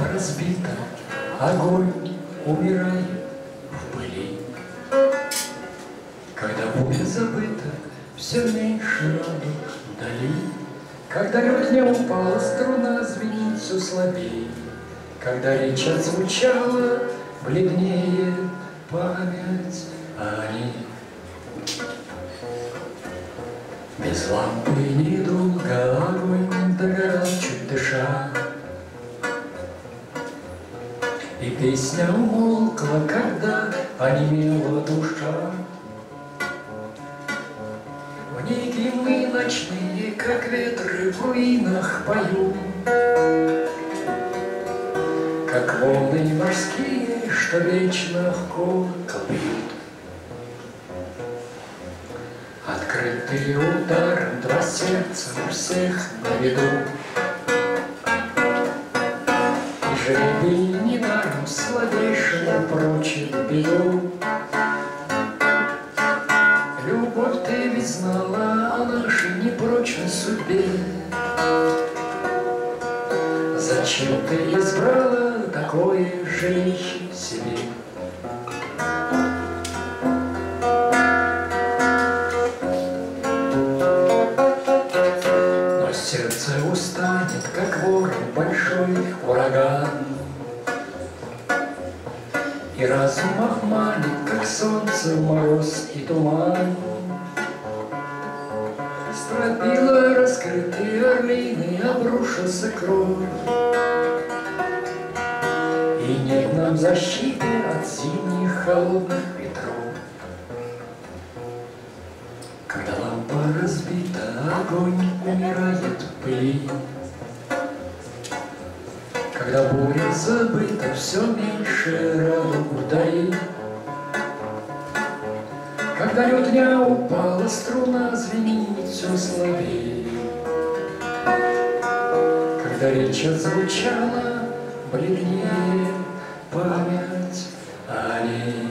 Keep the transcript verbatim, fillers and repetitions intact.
лампа разбита, огонь умирает в пыли. Когда буря забыта, все меньше радуг вдали. Когда лед не упала, струна звенит все слабее. Когда речь отзвучала, бледнее память о ней. Без лампы недолго огонь догорал, чуть дыша. И песня умолкла, когда онемела душа. В ней гимны ночные, как ветры в руинах поют, как волны морские, что вечно в колокол бьют. Открытый ударом два сердца у всех на виду. И жребий недаром слабейшему прочит беду. Любовь ты ведь знала о нашей непрочной судьбе. Зачем ты избрала такое жилище себе? Но сердце устанет, как ворон большой ураган, и разум обманет, как солнце, мороз и туман. Стропила раскрытые орлины, обрушился кровь, и нет нам защиты от зимних холодных ветров. Когда лампа разбита, огонь умирает в пыли. Когда буря забыта, все меньше радуг вдали. Когда лютня упала, струна звенит все слабее. Когда речь отзвучала, бледнее память о ней.